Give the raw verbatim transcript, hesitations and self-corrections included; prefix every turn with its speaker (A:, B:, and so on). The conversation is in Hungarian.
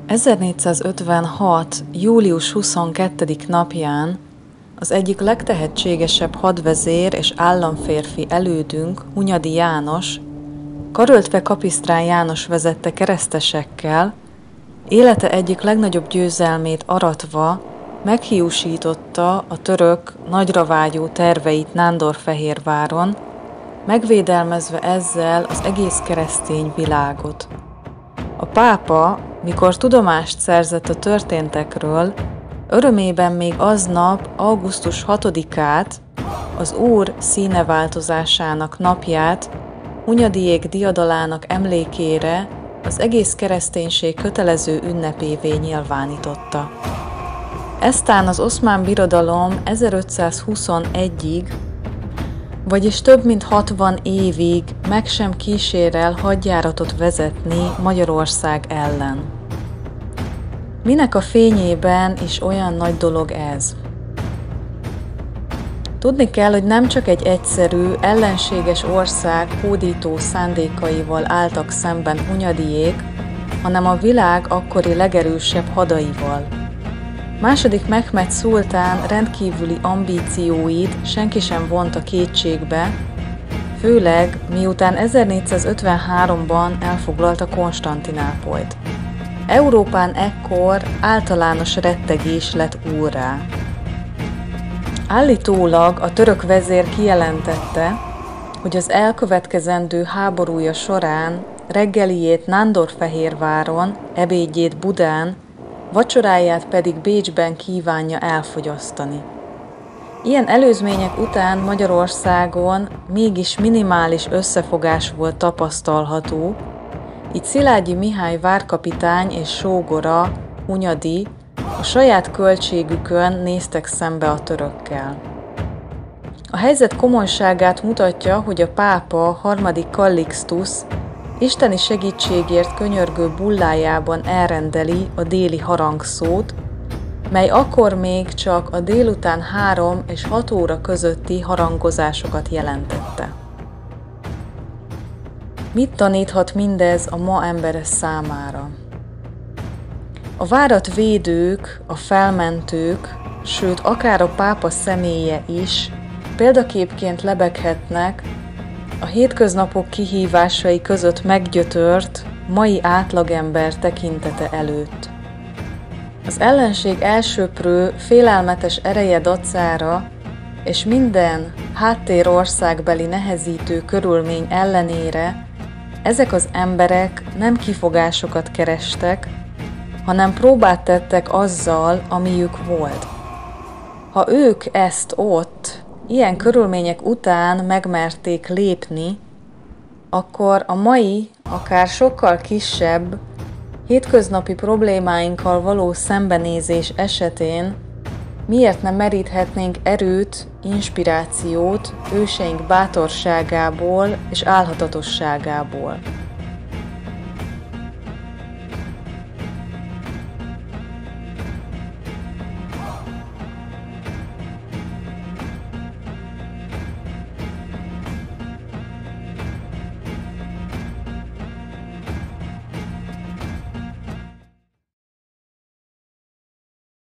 A: ezernégyszázötvenhat. július huszonkettedike napján az egyik legtehetségesebb hadvezér és államférfi elődünk, Hunyadi János, karöltve Kapisztrán János vezette keresztesekkel, élete egyik legnagyobb győzelmét aratva meghiúsította a török nagyra vágyó terveit Nándorfehérváron, megvédelmezve ezzel az egész keresztény világot. A pápa, mikor tudomást szerzett a történtekről, örömében még aznap, augusztus hatodikát, az Úr színeváltozásának napját, Hunyadiék diadalának emlékére az egész kereszténység kötelező ünnepévé nyilvánította. Eztán az Oszmán Birodalom ezerötszázhuszonegyig, vagyis több mint hatvan évig meg sem kísérel hadjáratot vezetni Magyarország ellen. Minek a fényében is olyan nagy dolog ez? Tudni kell, hogy nem csak egy egyszerű, ellenséges ország hódító szándékaival álltak szemben Hunyadiék, hanem a világ akkori legerősebb hadaival. Második Mehmed szultán rendkívüli ambícióit senki sem vonta kétségbe, főleg miután ezernégyszázötvenháromban elfoglalta Konstantinápolyt. Európán ekkor általános rettegés lett úrrá. Állítólag a török vezér kijelentette, hogy az elkövetkezendő háborúja során reggeliét Nándorfehérváron, ebédjét Budán, vacsoráját pedig Bécsben kívánja elfogyasztani. Ilyen előzmények után Magyarországon mégis minimális összefogás volt tapasztalható, így Szilágyi Mihály várkapitány és sógora, Hunyadi, a saját költségükön néztek szembe a törökkel. A helyzet komolyságát mutatja, hogy a pápa harmadik Kallixtusz isteni segítségért könyörgő bullájában elrendeli a déli harangszót, mely akkor még csak a délután három és hat óra közötti harangozásokat jelentette. Mit taníthat mindez a ma embere számára? A várat védők, a felmentők, sőt akár a pápa személye is példaképként lebeghetnek a hétköznapok kihívásai között meggyötört, mai átlagember tekintete előtt. Az ellenség elsöprő, félelmetes ereje dacára és minden háttérországbeli nehezítő körülmény ellenére ezek az emberek nem kifogásokat kerestek, hanem próbát tettek azzal, amiük volt. Ha ők ezt ott, ilyen körülmények után megmerték lépni, akkor a mai, akár sokkal kisebb, hétköznapi problémáinkkal való szembenézés esetén miért nem meríthetnénk erőt, inspirációt őseink bátorságából és álhatatosságából.